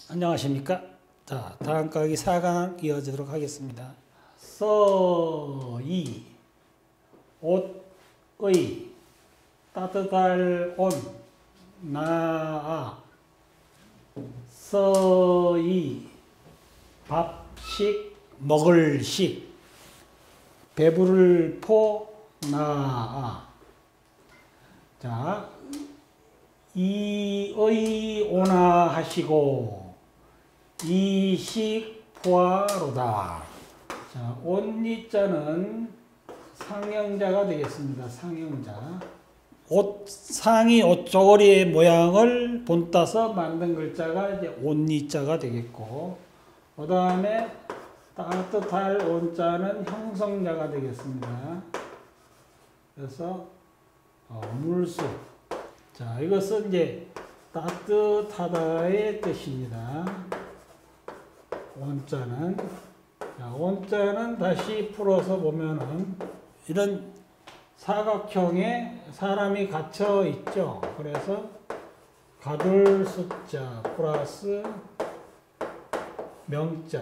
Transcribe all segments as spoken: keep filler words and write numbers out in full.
안녕하십니까. 자, 다음 강의 사 강 이어지도록 하겠습니다. 서이 옷의 따뜻할 온 나아 서이 밥식 먹을 식 배부를 포 나아. 자, 이의 오나 하시고 이식 포하로다. 자, 온니자는 상형자가 되겠습니다. 상형자. 옷, 상의 옷조거리의 모양을 본따서 만든 글자가 이제 온니자가 되겠고, 그 다음에 따뜻할 온자는 형성자가 되겠습니다. 그래서 어, 물수. 자, 이것은 이제 따뜻하다의 뜻입니다. 온자는. 자, 온자는 다시 풀어서 보면은 이런 사각형에 사람이 갇혀 있죠. 그래서 가둘 숫자 플러스 명자.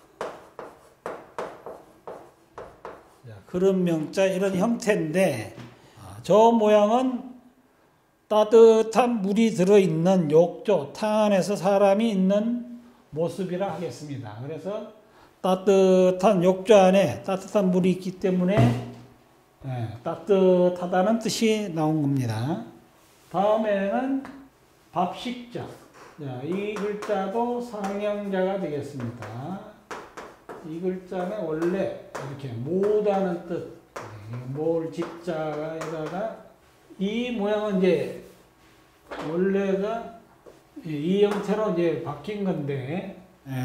자, 그런 명자 이런 형태인데, 저 모양은 따뜻한 물이 들어있는 욕조, 탕 안에서 사람이 있는 모습이라 하겠습니다. 그래서 따뜻한 욕조 안에 따뜻한 물이 있기 때문에 예, 따뜻하다는 뜻이 나온 겁니다. 다음에는 밥식자. 자, 이 글자도 상형자가 되겠습니다. 이 글자는 원래 이렇게 모으다는 뜻, 모을 집자에다가 이 모양은 이제 원래가 이 형태로 이제 바뀐 건데,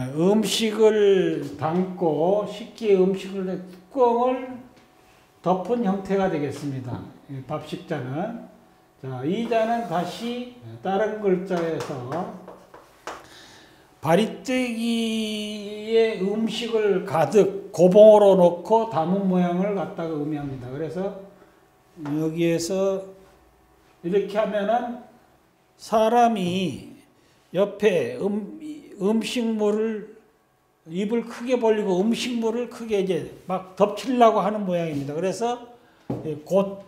음식을 담고 식기에 음식을 뚜껑을 덮은 형태가 되겠습니다. 밥식자는. 자, 이 자는 다시 다른 글자에서 바리떼기에 음식을 가득 고봉으로 넣고 담은 모양을 갖다가 의미합니다. 그래서 여기에서 이렇게 하면은 사람이 옆에 음, 음식물을 입을 크게 벌리고 음식물을 크게 이제 막 덮치려고 하는 모양입니다. 그래서 곧,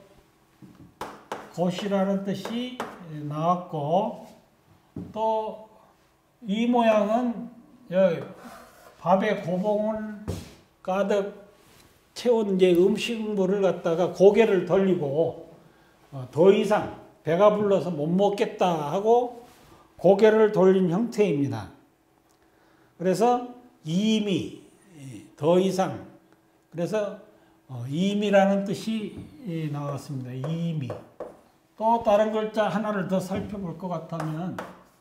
곧이라는 뜻이 나왔고, 또 이 모양은 여기 밥에 고봉을 가득 채운 이제 음식물을 갖다가 고개를 돌리고 더 이상 배가 불러서 못 먹겠다 하고 고개를 돌린 형태입니다. 그래서 이미, 더 이상. 그래서 이미라는 뜻이 나왔습니다. 이미. 또 다른 글자 하나를 더 살펴볼 것 같으면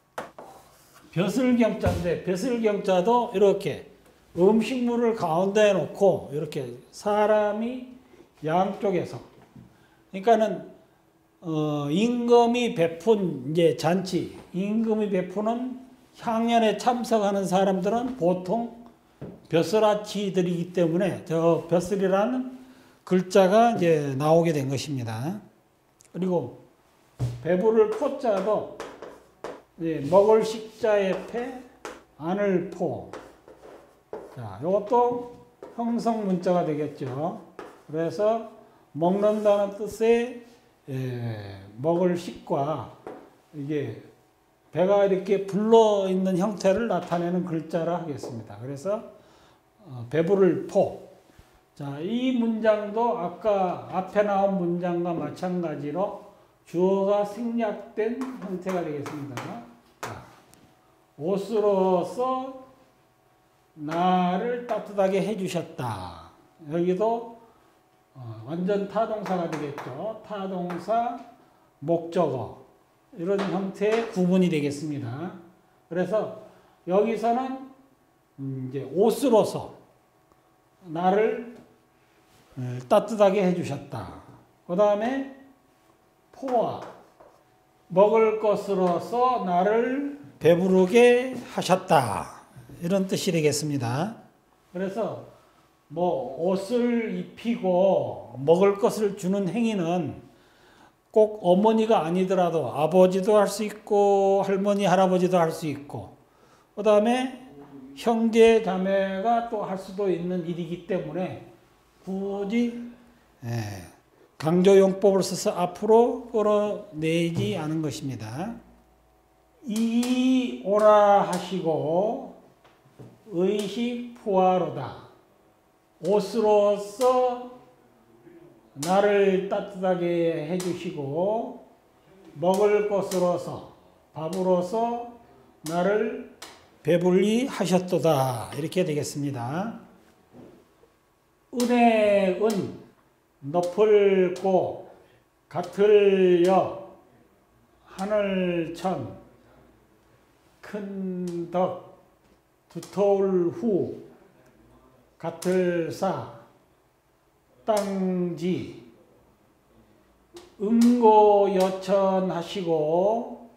벼슬경자인데, 벼슬경자도 이렇게 음식물을 가운데에 놓고 이렇게 사람이 양쪽에서, 그러니까는 어, 임금이 베푼 이제 잔치, 임금이 베푸는 향연에 참석하는 사람들은 보통 벼슬아치들이기 때문에 저 벼슬이라는 글자가 이제 나오게 된 것입니다. 그리고 배부를 포자도 예, 먹을 식자의 패, 안을 포. 자, 이것도 형성 문자가 되겠죠. 그래서 먹는다는 뜻의 예, 먹을 식과 이게 배가 이렇게 불러 있는 형태를 나타내는 글자라 하겠습니다. 그래서 어, 배부를 포. 자, 이 문장도 아까 앞에 나온 문장과 마찬가지로 주어가 생략된 형태가 되겠습니다. 자, 옷으로서 나를 따뜻하게 해주셨다. 여기도 어, 완전 타동사가 되겠죠. 타동사, 목적어 이런 형태의 구분이 되겠습니다. 그래서 여기서는 음, 이제 옷으로서 나를 에, 따뜻하게 해주셨다. 그 다음에 포와 먹을 것으로서 나를 배부르게 하셨다. 이런 뜻이 되겠습니다. 그래서 뭐 옷을 입히고 먹을 것을 주는 행위는 꼭 어머니가 아니더라도 아버지도 할 수 있고 할머니 할아버지도 할 수 있고 그 다음에 형제 자매가 또 할 수도 있는 일이기 때문에 굳이 예, 강조용법을 써서 앞으로 끌어내지 않은 것입니다. 이 오라 하시고 의식 푸하로다. 옷으로서 나를 따뜻하게 해주시고 먹을 것으로서 밥으로서 나를 배불리 하셨도다. 이렇게 되겠습니다. 은혜은 높을고 같을여 하늘천 큰 덕 두터울 후 같을사 땅지 응고여천하시고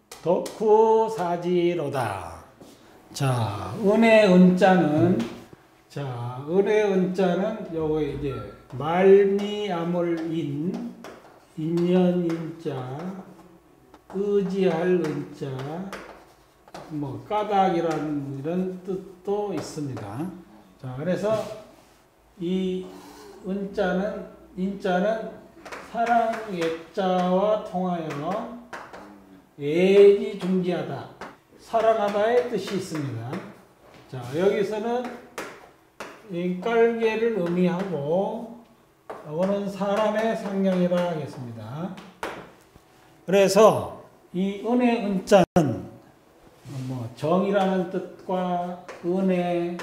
덕후사지로다. 자, 은혜 은자는 자, 은혜 은자는 요거 이제 말미암을 인, 인연 인자, 의지할 은자, 뭐 까닭이라는 이런 뜻도 있습니다. 자, 그래서 이 은자는 인자는 사랑 예자와 통하여 애지중지하다, 사랑하다의 뜻이 있습니다. 자, 여기서는 깔개를 의미하고 이거는 사람의 상냥이라 하겠습니다. 그래서 이 은혜 은자는 뭐 정이라는 뜻과 은혜,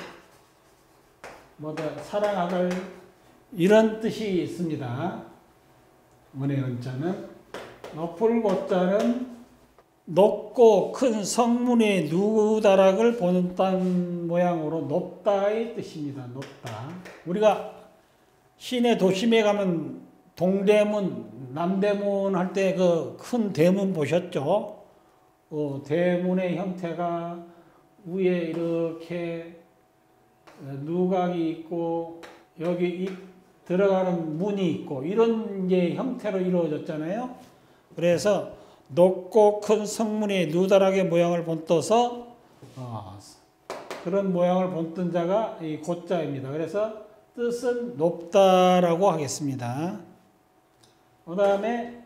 뭐다 사랑하다 이런 뜻이 있습니다. 은혜 은자는 높을 고자는 높고 큰 성문의 누다락을 보는 땅 모양으로 높다의 뜻입니다. 높다. 우리가 시내 도심에 가면 동대문, 남대문 할 때 그 큰 대문 보셨죠? 어, 대문의 형태가 위에 이렇게 누각이 있고 여기 들어가는 문이 있고 이런 게 형태로 이루어졌잖아요. 그래서 높고 큰 성문의 누다락의 모양을 본떠서 어, 그런 모양을 본뜬 자가 이 고자입니다. 그래서 뜻은 높다라고 하겠습니다. 그 다음에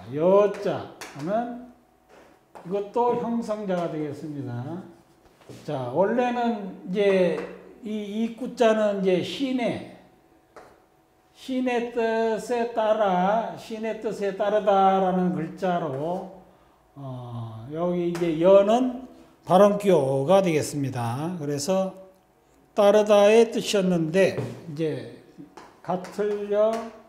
여자는 이것도 형성자가 되겠습니다. 자, 원래는 이제 이, 이 구자는 이제 신의 신의 뜻에 따라, 신의 뜻에 따르다라는 글자로, 어, 여기 이제 여는 발언교가 되겠습니다. 그래서 따르다의 뜻이었는데, 이제 같을려,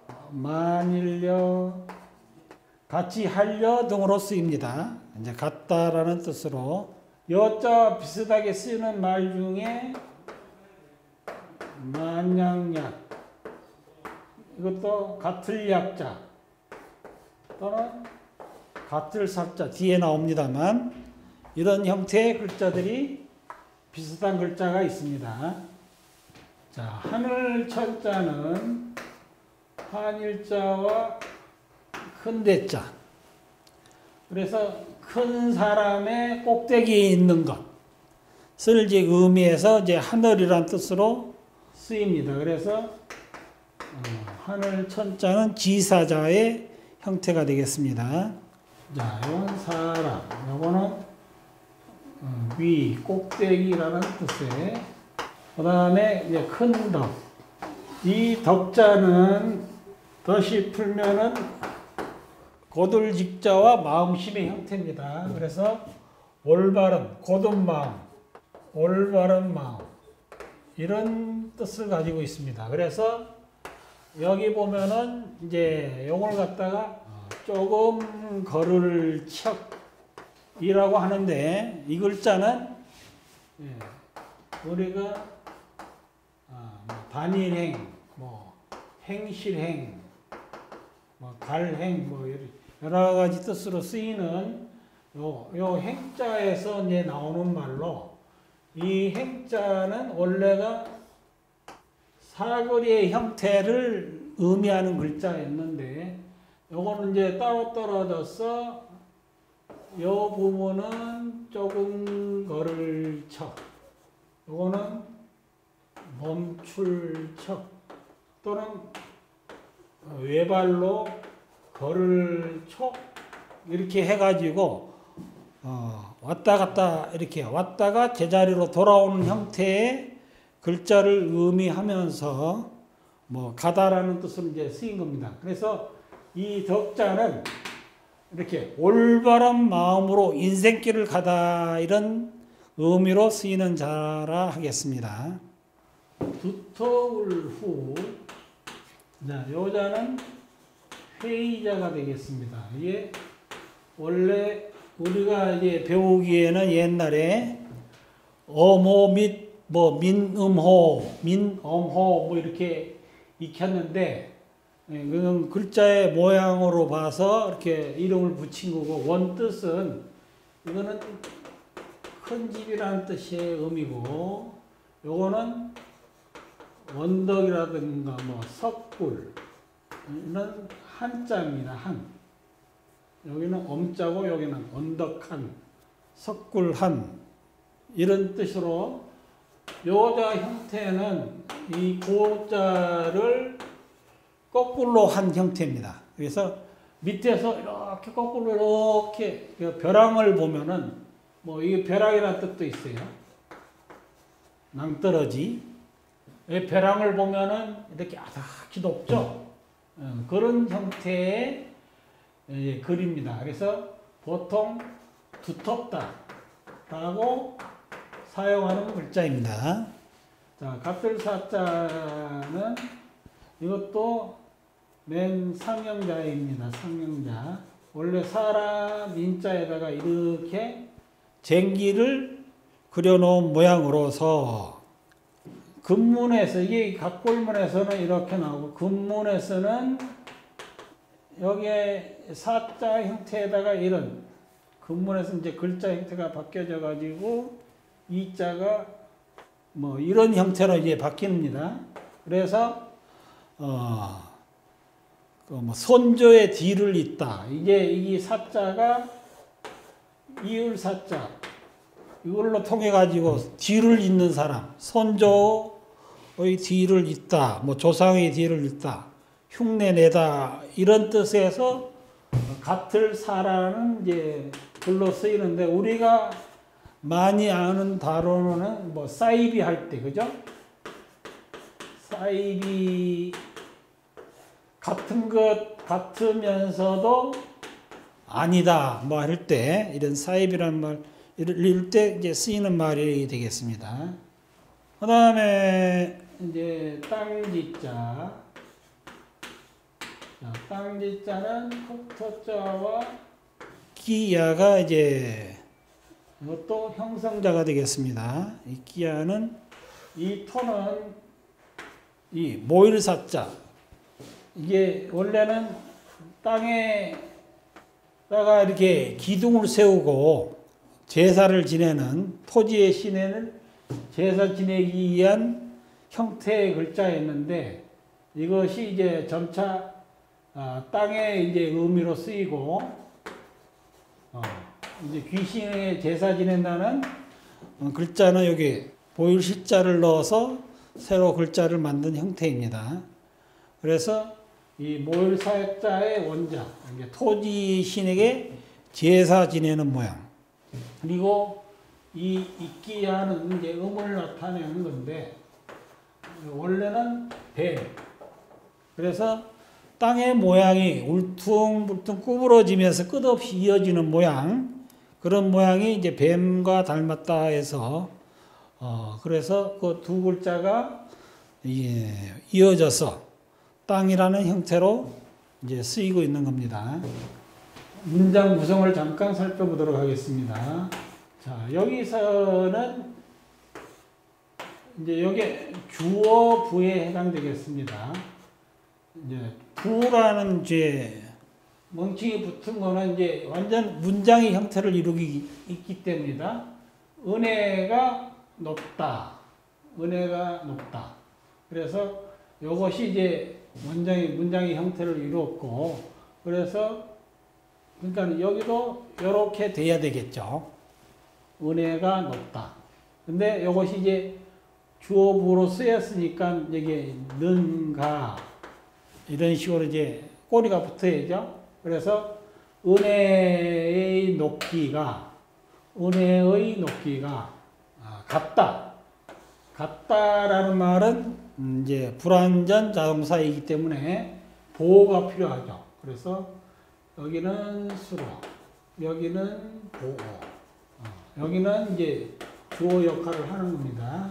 만일려, 같이 할려 등으로 쓰입니다. 이제 같다라는 뜻으로 여자와 비슷하게 쓰이는 말 중에 만양약, 이것도 같을 약자 또는 같을 사자 뒤에 나옵니다만 이런 형태의 글자들이 비슷한 글자가 있습니다. 자, 하늘 천자는 한일자와 큰 대자. 그래서 큰 사람의 꼭대기에 있는 것을 이제 의미해서 이제 하늘이란 뜻으로 쓰입니다. 그래서 어, 하늘 천자는 지사자의 형태가 되겠습니다. 자, 이건 사람, 이거는 어, 위, 꼭대기라는 뜻에, 그 다음에 이제 큰 덕. 이 덕자는 덫이 풀면은 고들직자와 마음심의 형태입니다. 그래서 올바른, 곧은 마음, 올바른 마음, 이런 뜻을 가지고 있습니다. 그래서 여기 보면은 이제 요걸 갖다가 조금 걸을 척이라고 하는데 이 글자는 우리가 단일행, 뭐 행실행, 뭐 갈행, 뭐 여러 가지 뜻으로 쓰이는 요, 요 행자에서 이제 나오는 말로 이 행자는 원래가 사거리의 형태를 의미하는 글자였는데 요거는 이제 따로 떨어져서 요 부분은 조금 걸을 척. 요거는 멈출 척 또는 외발로 걸을 척 이렇게 해가지고 어, 왔다 갔다 이렇게 왔다가 제자리로 돌아오는 형태의 글자를 의미하면서 뭐 가다라는 뜻으로 이제 쓰인 겁니다. 그래서 이 덕자는 이렇게 올바른 마음으로 인생길을 가다 이런 의미로 쓰이는 자라 하겠습니다. 두터울 후, 자, 요자는 회의자가 되겠습니다. 이게 원래 우리가 이제 배우기에는 옛날에 어모 및 뭐 민음호, 민엄호 뭐 이렇게 익혔는데 그건 글자의 모양으로 봐서 이렇게 이름을 붙인 거고 원뜻은 이거는 큰 집이라는 뜻의 의미고 요거는 원덕이라든가 뭐 석굴 이는 한자입니다. 한. 여기는 엄자고 여기는 언덕한, 석굴한 이런 뜻으로 요자 형태는 이 고자를 거꾸로 한 형태입니다. 그래서 밑에서 이렇게 거꾸로 이렇게 벼랑을 보면은 뭐 이게 벼락이라는 뜻도 있어요. 낭떠러지. 벼랑을 보면은 이렇게 아삭히 높죠. 그런 형태의 글입니다. 그래서 보통 두텁다라고 사용하는 글자입니다. 자, 갑들사자는 이것도 맨 상형자입니다. 상형자. 원래 사람 인자에다가 이렇게 쟁기를 그려놓은 모양으로서 금문에서 이게 각골문에서는 이렇게 나오고 금문에서는 여기에 사자 형태에다가 이런 금문에서 이제 글자 형태가 바뀌어져 가지고 이자가 뭐 이런 형태로 이제 바뀝니다. 그래서 어, 그 뭐 손조의 뒤를 잇다. 이게 이 사자가 이을 사자 이걸로 통해 가지고 뒤를 잇는 사람, 손조의 뒤를 잇다, 뭐 조상의 뒤를 잇다, 흉내 내다 이런 뜻에서 같을사라는 이제 글로 쓰이는데 우리가 많이 아는 단어는 뭐 사이비 할 때 그죠? 사이비 같은 것 같으면서도 아니다 뭐 할 때 이런 사이비라는 말 이럴 때 이제 쓰이는 말이 되겠습니다. 그 다음에 이제 땅지자. 자, 땅지자는 콕토자와 기야가 이제 이것도 형성자가 되겠습니다. 이 기야는 이 토는 이 모일사자. 이게 원래는 땅에다가 이렇게 기둥을 세우고 제사를 지내는 토지의 신에는 제사 지내기 위한 형태의 글자였는데 이것이 이제 점차 아, 땅의 이제 의미로 쓰이고 어, 이제 귀신의 제사 지낸다는 어, 글자는 여기 보일 시자를 넣어서 새로 글자를 만든 형태입니다. 그래서 이 모일사자의 원자, 토지 신에게 제사 지내는 모양. 그리고 이 이끼야는 이제 음을 나타내는 건데 원래는 뱀. 그래서 땅의 모양이 울퉁불퉁 구부러지면서 끝없이 이어지는 모양, 그런 모양이 이제 뱀과 닮았다 해서 어 그래서 그 두 글자가 예, 이어져서 땅이라는 형태로 이제 쓰이고 있는 겁니다. 문장 구성을 잠깐 살펴보도록 하겠습니다. 자, 여기서는 이제 여기 주어 부에 해당되겠습니다. 이제 부라는 이제 멍칭이 붙은 거는 이제 완전 문장의 형태를 이루기 있기 때문이다. 은혜가 높다. 은혜가 높다. 그래서 이것이 이제 문장의 문장의 형태를 이루었고, 그래서 그러니까 여기도 이렇게 돼야 되겠죠. 은혜가 높다. 근데 이것이 이제 주어부로 쓰였으니까 이게 는가 이런 식으로 이제 꼬리가 붙어야죠. 그래서 은혜의 높이가 은혜의 높이가 같다. 같다라는 말은 이제 불완전 자동사이기 때문에 보호가 필요하죠. 그래서 여기는 수로, 여기는 보호, 여기는 이제 주어 역할을 하는 겁니다.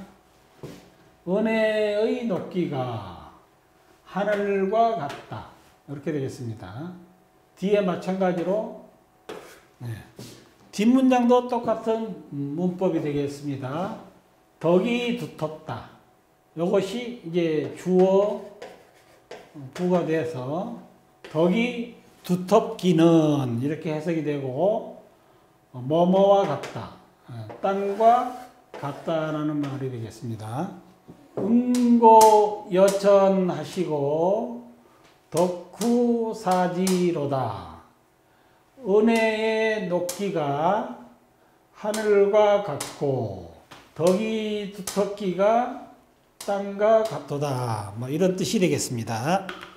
은혜의 높이가 하늘과 같다. 이렇게 되겠습니다. 뒤에 마찬가지로 네. 뒷문장도 똑같은 문법이 되겠습니다. 덕이 두텁다. 이것이 이제 주어 부가 돼서 덕이 두텁기는 이렇게 해석이 되고 뭐뭐와 같다. 땅과 같다라는 말이 되겠습니다. 응고 여천하시고 덕후 사지로다. 은혜의 높이가 하늘과 같고 덕이 두텁기가 땅과 같도다. 뭐 이런 뜻이 되겠습니다.